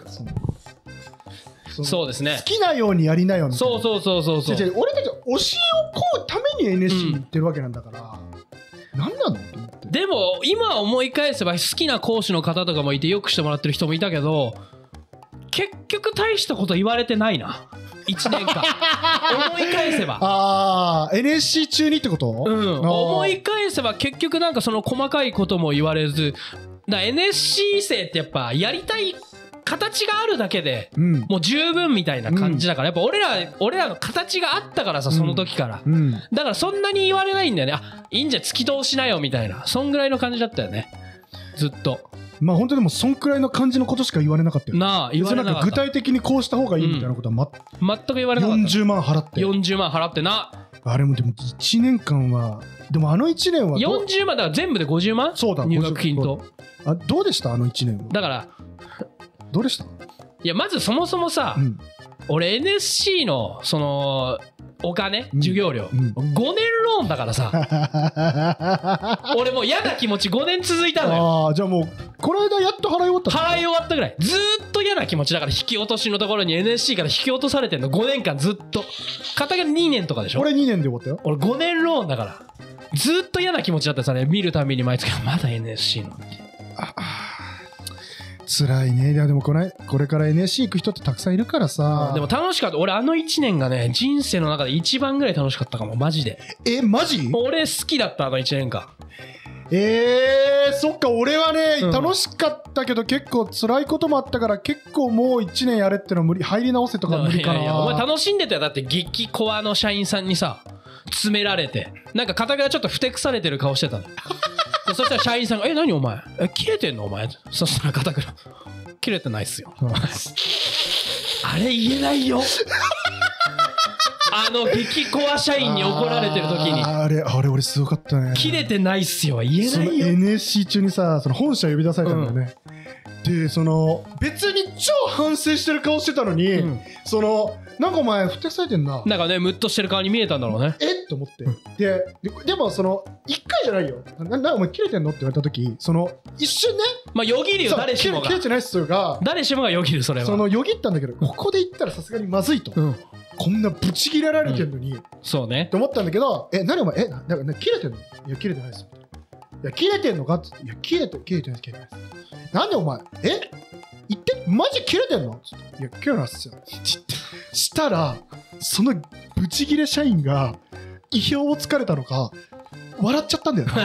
そうですね好きなようにやりなよみたいなそうそうそうそうそう違う違う俺たちは教えをこうために エヌエスシー に行ってるわけなんだから、うん、何なのと思ってでも今思い返せば好きな講師の方とかもいてよくしてもらってる人もいたけど結局大したこと言われてないないちねんかん思い返せばあー エヌエスシー 中にってこと、 うん、思い返せば結局なんかその細かいことも言われずだ エヌエスシー 生ってやっぱやりたい形があるだけで、うん、もう十分みたいな感じだから、うん、やっぱ俺ら俺らの形があったからさその時から、うんうん、だからそんなに言われないんだよねあいいんじゃ突き通しなよみたいなそんぐらいの感じだったよねずっとまあ本当でもそんくらいの感じのことしか言われなかったよなあ言われなかった具体的にこうした方がいいみたいなことは、ま、 全く言われなかったよんじゅうまん払ってよんじゅうまん払ってなあれもでもいちねんかんはでもあのいちねんはよんじゅうまんだから全部でごじゅうまんそうだ入学金とあどうでしたあのいちねんはだからどうでしたいやまずそもそもさ、うん、俺 エヌエスシー のそのお金、うん、授業料、うん、ごねんローンだからさ俺もう嫌な気持ちごねん続いたのよあじゃあもうこの間やっと払い終わった払い終わったぐらいずーっと嫌な気持ちだから引き落としのところに エヌエスシー から引き落とされてんのごねんかんずっと片毛にねんとかでしょ俺にねんで終わったよ俺ごねんローンだからずーっと嫌な気持ちだったさね見るたびに毎月まだ エヌエスシー のああ辛いね。いやでもこれ、これから エヌエスシー 行く人ってたくさんいるからさ。 でも楽しかった。俺あのいちねんがね人生の中で一番ぐらい楽しかったかもマジで。 えマジ？ 俺好きだったあのいちねんかん。 えー、そっか俺はね、うん、楽しかったけど結構辛いこともあったから結構もういちねんやれっての無理入り直せとか無理かな。いやいやお前楽しんでたよだって激コアの社員さんにさ詰められてなんか肩がちょっとふてくされてる顔してたのそしたら社員さんが「え何お前え切れてんのお前」そしたら肩から「切れてないっすよ」あれ言えないよあの激コア社員に怒られてる時にあれあれ俺すごかったね切れてないっすよは言えないよ。 その エヌエスシー 中にさその本社呼び出されたんだよね、うん、でその別に超反省してる顔してたのに、うん、そのなんかお前ふてくされてんななんかねムッとしてる顔に見えたんだろうねえっと思って、うん、で, でもそのいっかいじゃないよななお前切れてんのって言われた時その一瞬ねまあよぎるよ誰しもが切れてないっすよが誰しもがよぎるそれはそのよぎったんだけどここで言ったらさすがにまずいと、うん、こんなブチ切れられてるのに、うん、 そうねって思ったんだけどえ何お前えななな切れてんのいや切れてないっすいや切れてんのかっつっていや切れて切れてないっす切れてないっすなんでお前え言ってマジ切れてんのつっていや切れないっすよって言ってしたらそのブチギレ社員が意表をつかれたのか笑っちゃったんだよな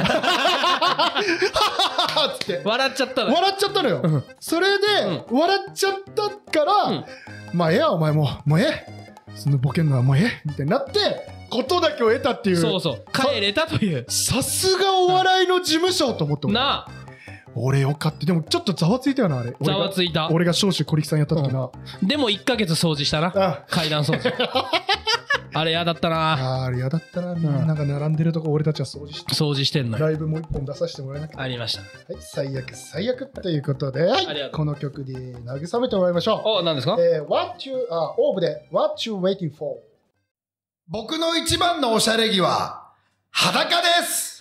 つって笑っちゃったの笑っちゃったのよ、うん、それで、うん、笑っちゃったから、うん、まあええやお前もうもうええそのボケんのはもうええみたいになってことだけを得たっていうそうそう帰れたというさすがお笑いの事務所と思ってなあ俺よかったでもちょっとざわついたよなあれざわついた俺が長州小力さんやった時な、 うん、でもいっかげつ掃除したな階段掃除あれやだったなああれやだったな、うん、なんか並んでるとこ俺たちは掃除して掃除してんのよライブもう一本出させてもらえなくてありましたはい最悪最悪ということで、はい、この曲で慰めてもらいましょうお何ですか、 えー、What you あオーブで What you waiting for 僕の一番のおしゃれ着は裸です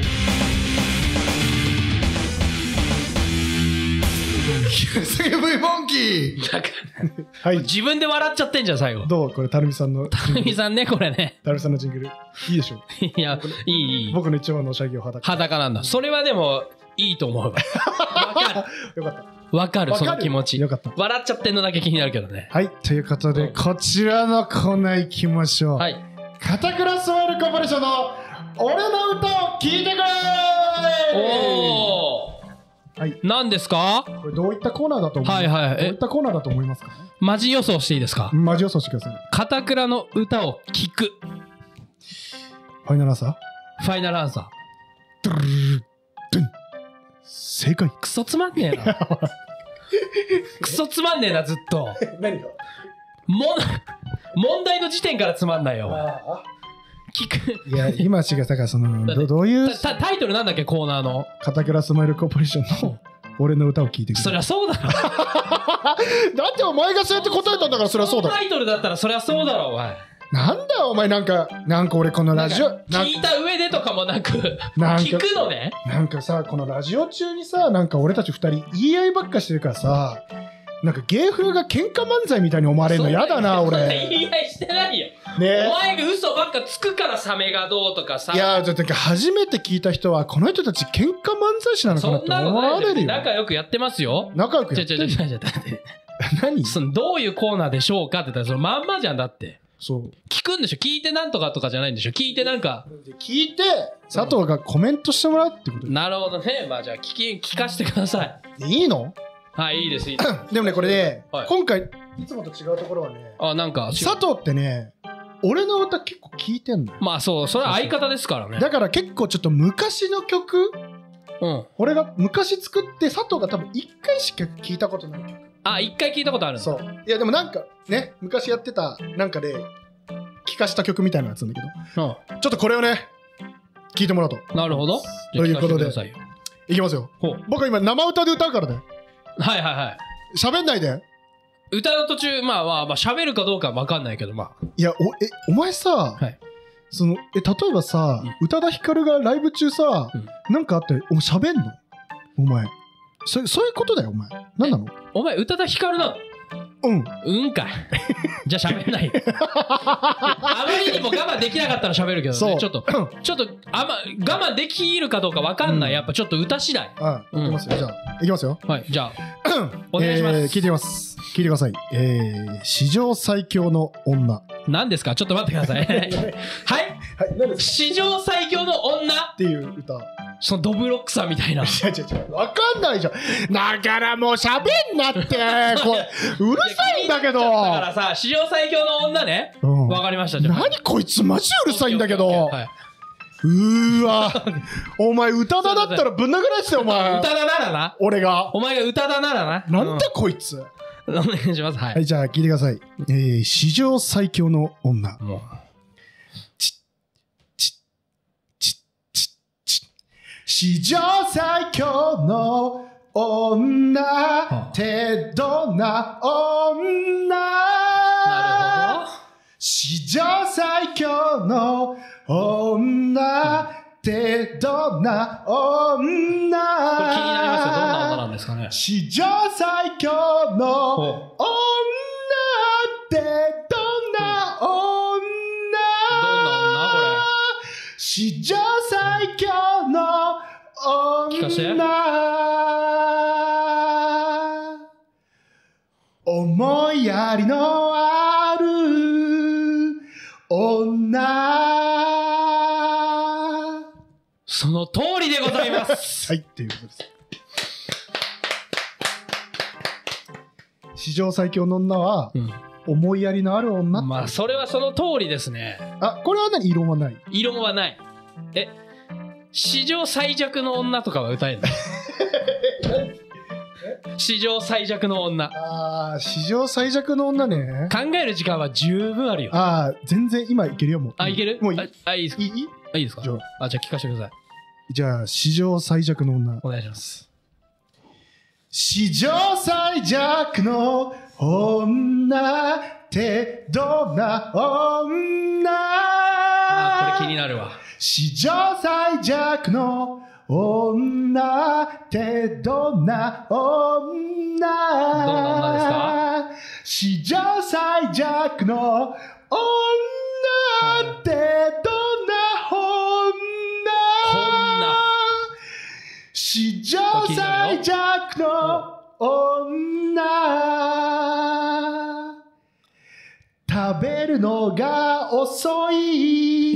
すげえ V モンキーだからはい、自分で笑っちゃってんじゃん最後どうこれたるみさんのたるみさんねこれねたるみさんのジングルいいでしょいやいいいい僕の一番のおしゃれ着は裸裸なんだそれはでもいいと思うわかるよかったわかるその気持ちよかった笑っちゃってんのだけ気になるけどねはいということで、うん、こちらのコーナー行きましょうはい片倉ソウルコーポレーションの俺の歌を聴いてくれおーはい。 何ですか？ これどういったコーナーだと思いますか？ はいはい。 どういったコーナーだと思いますか？ マジ予想していいですか？ マジ予想してください。 片倉の歌を聴く。 ファイナルアンサー？ ファイナルアンサー。 ドゥルルルドゥン。正解。 クソつまんねえな。クソつまんねえな、ずっと。 何が？ も問題の時点からつまんないよ。聞く。 いや、今しがさかそのどどういうタタイトルなんだっけ、コーナーの。 片倉スマイルコーポレーションの俺の歌を聴いてくれ。 そりゃそうだろ。だってお前がそうやって答えたんだから、そりゃそうだろ。 タイトルだったらそりゃそうだろ、お前。 なんだよお前、なんかなんか俺このラジオ聞いた上でとかもなく聞くのね。 なんかさ、このラジオ中にさ、なんか俺たち二人言い合いばっかしてるからさ、なんか芸風が喧嘩漫才みたいに思われるのやだな俺。 言い合いしてないよ、 ね、 お前が嘘ばっかつくからサメがどうとかさ。 いやだって初めて聞いた人はこの人たち喧嘩漫才師なのかなって思われるよ。 仲良くやってますよ。 仲良くやってる。 ちょちょちょちょちょ何そのどういうコーナーでしょうかって言ったらそのまんまじゃん。だってそう聞くんでしょ。聞いてなんとかとかじゃないんでしょ。聞いてなんか聞いて佐藤がコメントしてもらうってこと。 なるほどね。まあじゃあ聞き聞かせてください。いいの？ はい、いいですいいです。 でもねこれね、 はい、 今回いつもと違うところはね、 あなんか佐藤ってね俺の歌結構聞いてんのよ。 まあそうそれは相方ですからね。 だから結構ちょっと昔の曲、うん、俺が昔作って佐藤が多分いっかいしか聞いたことない曲。 あいっかい聞いたことあるんだ。 そういやでもなんかね昔やってたなんかで聴かした曲みたいなやつなんだけど、うん、ちょっとこれをね聞いてもらおうと。 なるほど。 ということでいきますよ。僕は今生歌で歌うからね。はいはいはい。喋んないで。 歌の途中まあまあまあ喋るかどうかは分かんないけどまあ。 いやおえお前さ、はい、そのえ例えばさ、うん、宇多田ヒカルがライブ中さ、うん、なんかあってお前喋んの？お前そそういうことだよお前。なんなの？ お前宇多田ヒカルなの？ うんうんかい。じゃあ喋んない。あまりにも我慢できなかったら喋るけどね。ちょっとちょっとあま我慢できるかどうか分かんない、うん、やっぱちょっと歌次第。 ああ、うん、いきますよ。じゃあいきますよ。 はいじゃあお願いします、 えー、聞いてみます。聞いてください。えー、史上最強の女。 何ですか？ちょっと待ってください。はい、はい、史上最強の女っていう歌。 そのドブロックさんみたいな。 違う違う違う。わかんないじゃん。だからもう喋んなって。これうるさいんだけど。だからさ、史上最強の女ね。わ、うん、かりました。じゃあ何こいつマジうるさいんだけど。はい、うーわ。お前宇多田だったらぶん殴らしてよお前。 宇多田ならな。 俺が。 お前が宇多田ならな。 なんだこいつ。 うん、お願いします。はい。 はいじゃあ聞いてください。えー、史上最強の女。もう史上最強の女ってどんな女？ なるほど。 史上最強の女ってどんな女？これ気になりますよ。どんな女なんですかね。 史上最強の女ってどんな女？どんな女これ。 史上最強の聞かせて。 思いやりのある女。 その通りでございます。 はいっていうことです。史上最強の女は、うん、思いやりのある女。 まあそれはその通りですね。 あこれは何異論はない？ 異論はない。え史上最弱の女とかは歌えるの？史上最弱の女。 ああ史上最弱の女ね。 考える時間は十分あるよ。 ああ全然今いけるよもう。 あいける？ もういい？ あいいですか？いい？あいいですか？じゃあ、あじゃあ聞かせてください。 じゃあ史上最弱の女お願いします。 史上最弱の女ってどんな女？ あこれ気になるわ。 史上最弱の女ってどんな女？ どんな女ですか？ 史上最弱の女ってどんな女？史上最弱の女。食べるのが遅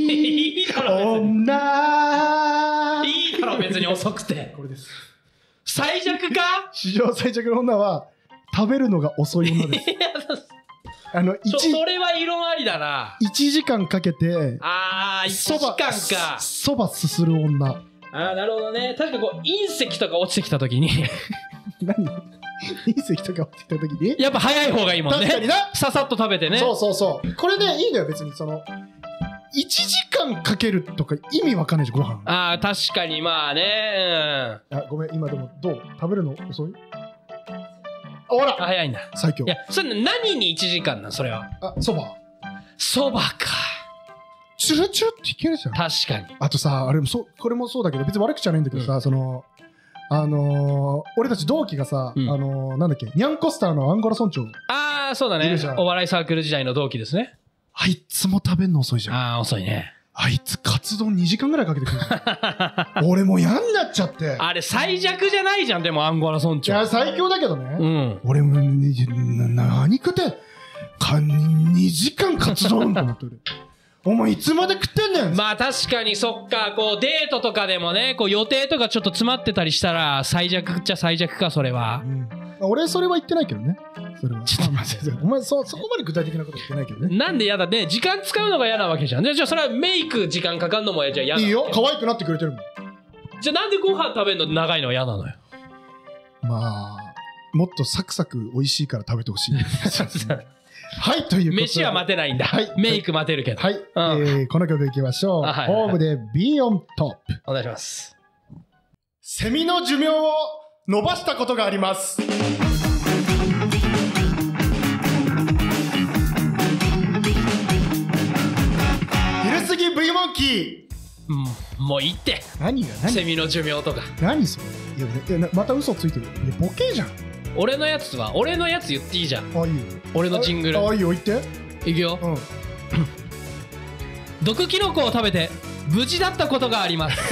い女。 いいだろ別に遅くて。 これです。 最弱か。 史上最弱の女は食べるのが遅い女です。 いやあのそそれは異論ありだな。 いちじかんかけてあーいちじかんか。 そばすする女。 あーなるほどね。確かこう隕石とか落ちてきた時に何隕石とか落ちてきた時にやっぱ早い方がいいもんね。 確かにな。 ささっと食べてね。 そうそうそう。これねいいんだよ別に。そのいちじかんかけるとか意味わかんないじゃんご飯。 ああ確かにまあね。 うん、あごめん今でもどう食べるの遅い？あほら早いんだ。 最強。 いやそれ何にいちじかんなんそれは。 あそば。 そばか。 チュルチュルっていけるじゃん。 確かに。 あとさあれもそこれもそうだけど別に悪口じゃないんだけどさ、うん、そのあのー、俺たち同期がさ、うん、あのー、なんだっけニャンコスターのアンゴラ村長。 ああそうだね。お笑いサークル時代の同期ですね。 あいつも食べんの遅いじゃん。 ああ遅いね。 あいつカツ丼にじかんぐらいかけてくる俺もう嫌になっちゃって。あれ最弱じゃないじゃん。でもアンゴラ村長。 いや最強だけどね、 うん、 俺も何食ってかにじかんカツ丼と思ってるお前いつまで食ってんねん。 まあ確かにそっか。こうデートとかでもねこう予定とかちょっと詰まってたりしたら最弱っちゃ最弱かそれは、うん、 俺それは言ってないけどね。それはちょっと待ってお前 そ, そこまで具体的なこと言ってないけどね。 なんで嫌だね。時間使うのが嫌なわけじゃん。じゃあそれはメイク時間かかんのもじゃあ嫌なの。 いいよ可愛くなってくれてるもん。 じゃあなんでご飯食べるの長いのは嫌なのよ。 まあもっとサクサク美味しいから食べてほしいはいということで飯は待てないんだ、はい、メイク待てるけど。 はい、うんえー、この曲いきましょう、はいはいはい、ホームで Be on Top お願いします。 セミの寿命を伸ばしたことがあります。昼すぎ V モンキー、 うん、もういいって。 何が何セミの寿命とか何それ。いやいやまた嘘ついてる。いやボケじゃん。 俺のやつは俺のやつ言っていいじゃん。 あいいよ。 俺のジングル。 あいいよ言って。 いくよ、うん、毒キノコを食べて無事だったことがあります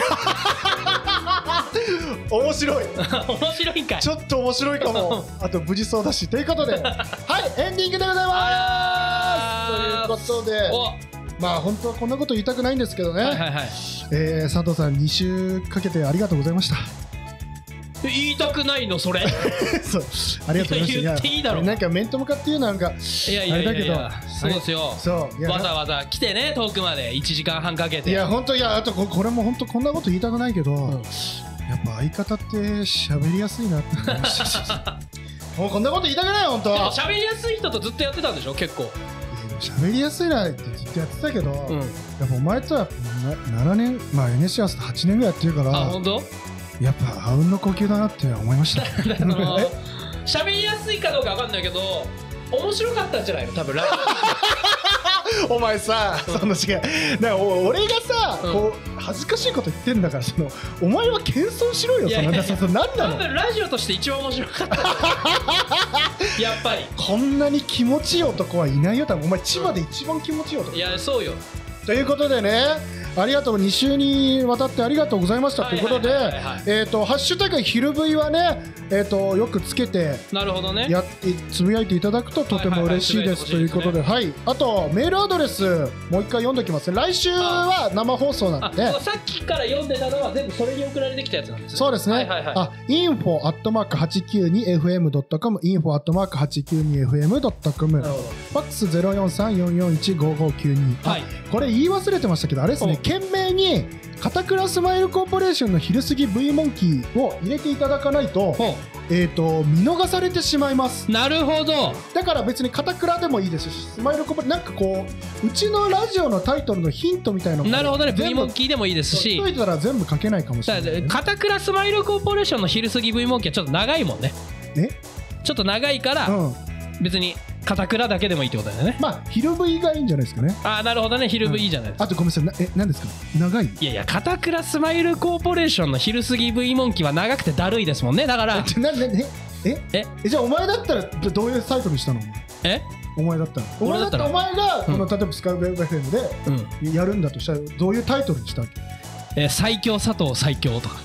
面白い面白いんかい。 ちょっと面白いかもあと無事そうだしということではいエンディングでございますということでまあ本当はこんなこと言いたくないんですけどね、はいはいはい、えー、佐藤さんに週かけてありがとうございました。 言いたくないのそれそうありがとうございました。 言っていいだろ。 なんか面と向かっていうなんかいやいやいやいやそうですよ。 そうわざわざ来てね遠くまでいちじかんはんかけて。 いや本当いやあと こ, これも本当こんなこと言いたくないけど、うん、やっぱ相方って喋りやすいなって思いましたもうこんなこと言いたくない本当。 でも喋りやすい人とずっとやってたんでしょ結構。 喋りやすいなってずっとやってたけど、うん、やっぱお前とはななねんまあ エヌエスシー 合わせてはちねんぐらいやってるから。 あ本当。 やっぱあうんの呼吸だなって思いました喋りやすいかどうか分かんないけど面白かったんじゃないの多分ラジオお前さ、うん、その違うだから俺がさ、うん、こう恥ずかしいこと言ってんだからそのお前は謙遜しろよ。いやいやいやその何なの。多分ラジオとして一番面白かったやっぱりこんなに気持ちいい男はいないよ多分。お前千葉で一番気持ちいい男、うん、 いやそうよ。 ということでねありがとうに週にわたってありがとうございましたということでえっとハッシュタグひる V はねえっとよくつけてなるほどねやつぶやいていただくととても嬉しいですということではいあとメールアドレスもう一回読んでおきますね。来週は生放送なんでさっきから読んでたのは全部それに送られてきたやつなんですね。 そうですねあ インフォ アットマーク はちきゅうにエフエム ドットコム インフォ アットマーク はちきゅうにエフエム ドットコム ファックス ゼロよんさんよんよんいちごごきゅうに これ言い忘れてましたけどあれですね懸命に片倉スマイルコーポレーションの昼すぎ V モンキーを入れていただかないとえーと見逃されてしまいます。 なるほど。 だから別に片倉でもいいですしスマイルコーポレーションなんかこううちのラジオのタイトルのヒントみたいなのなるほどね V モンキーでもいいですし言っといたら全部書けないかもしれない、ね、 片倉スマイルコーポレーションの昼すぎ V モンキーはちょっと長いもんね。 えちょっと長いから、うん、別に片倉だけでもいいってことだよね。 まあ昼 V がいいんじゃないですかね。 ああなるほどね昼 V いいじゃないですか、 うん、あとごめんなさいなえ何ですか長い。 いやいや片倉スマイルコーポレーションの昼すぎ V モンキーは長くてだるいですもんね。だからななええええじゃあお前だったらどういうタイトルにしたの。 えお前だったらお前だったらお前がこの、うん、例えばスカイウェブ エフエム でやるんだとしたらどういうタイトルにしたわけ。 えー、最強佐藤最強とか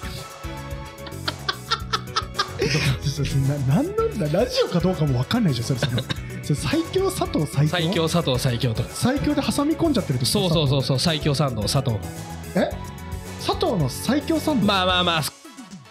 ななんなんだラジオかどうかも分かんないじゃんそれそのそれ最強佐藤最強最強佐藤最強とか最強で挟み込んじゃってるとそうそうそうそう最強サンド佐藤え佐藤の最強サンドまあまあまあ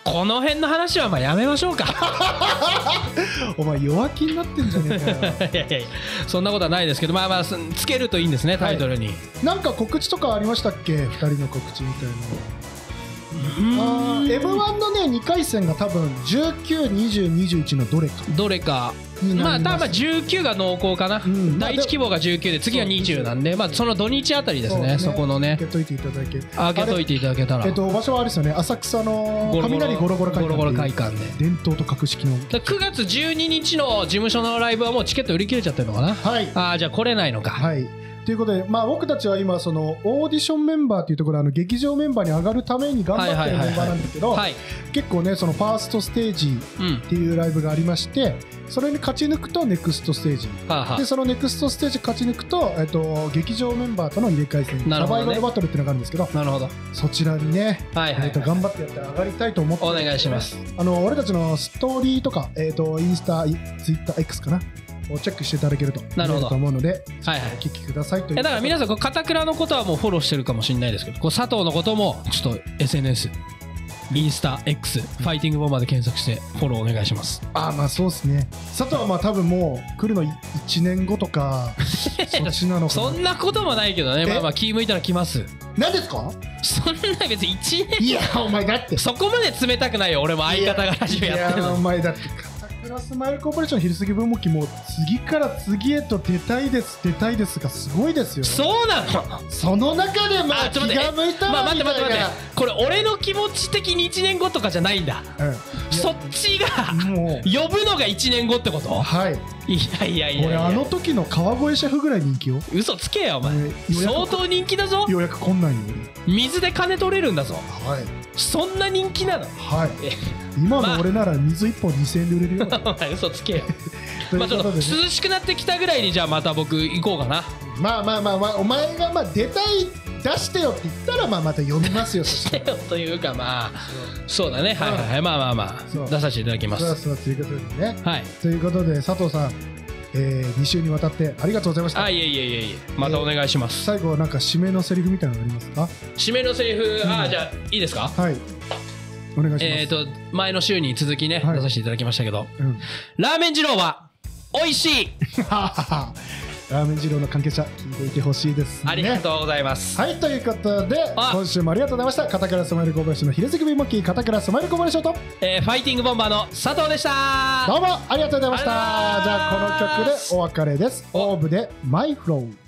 この辺の話はまあやめましょうかお前弱気になってんじゃねえかよいやいやいやそんなことはないですけど、まあまあつけるといいんですね、タイトルに、はい、 なんか告知とかありましたっけ、ふたりの告知みたいなの。あ エムワン のねにかい戦が多分じゅうきゅう、にじゅう、にじゅういちのどれかどれかまあ多分じゅうきゅうが濃厚かな、うん、だいいち希望がじゅうきゅうで次がにじゅうなんで、まあその土日あたりですね、 そ, ねそこのね開けといていただけ開けといていただけたら、 えっと場所はあれですよね、浅草の雷ゴロゴロ会館で伝統と格式のくがつじゅうににちの事務所のライブはもうチケット売り切れちゃってるのかな。はい、ああじゃあ来れないのか。 はいということで、まあ、僕たちは今そのオーディションメンバーというところであの劇場メンバーに上がるために頑張ってるメンバーなんですけど、結構ねそのファーストステージっていうライブがありまして、うん、それに勝ち抜くとネクストステージ、はあはあ、でそのネクストステージ勝ち抜くと、えっと、劇場メンバーとの入れ替え戦、ね、サバイバルバトルっていうのがあるんですけど、なるほどそちらにね、はいはいはい、えっと、頑張ってやって上がりたいと思って、 お願いします。 あの俺たちのストーリーとか、えっと、インスタ、ツイッター X かなをチェックしていただけるとなるほどと思うので、はいはい、お聞きくださいという。 だから皆さんこう片倉のことはもうフォローしてるかもしれないですけど、こう佐藤のこともちょっと エスエヌエス、インスタ X、ファイティングボンバーで検索してフォローお願いします。 ああまあそうですね。佐藤はまあ多分もう来るのいちねんごとかそっちなのかな。 そんなこともないけどね。まあまあ気向いたら来ます。 何ですか？ そんな別にいちねんいやお前だってそこまで冷たくないよ。俺も相方がラジオやってるの。 いやお前だってプラスマイルコーポレーション昼過ぎ分もきも次から次へと出たいです出たいですがすごいですよ。 そうなの。 その中でまあ気が向いたまあ待って待って待って、これ俺の気持ち的にいちねんごとかじゃないんだ、うん、そっちが呼ぶのがいちねんごってこと。はい。いやいやいやいや、 俺あの時の川越シェフぐらい人気よ。 嘘つけよお前、えー、相当人気だぞ。 ようやくこんなんよ。 水で金取れるんだぞ。はい。そんな人気なの。はい。 今の俺なら水いっぽんにせんえんで売れるよ。 お前嘘つけよ。まあちょっと涼しくなってきたぐらいにじゃあまた僕行こうかな。 まあまあまあまあお前がまあ出たい出してよって言ったらまあまた読みますよ。 してよというかまあそうだね、はいはいはい、まあまあまあ出させていただきます。 そうそうということでね。はい。ということで佐藤さん、えー、に週にわたってありがとうございました。 あいえいえいえいえ、またお願いします。 えー、最後なんか締めのセリフみたいなのありますか？ 締めのセリフ、うん、あじゃあいいですか？はい。 お願いします。 えっと前の週に続きね、はい、出させていただきましたけど、うん、ラーメン二郎は美味しい。 ラーメン二郎の関係者聞いていてほしいです、ね、 ありがとうございます。 はいということで今週もありがとうございました。片倉スマイルコーポレーションの昼過ぎビモッキー片倉スマイルコーポレーションと、 えー、ファイティングボンバーの佐藤でした。 どうもありがとうございました。じゃあこの曲でお別れです。オーブでマイフロー。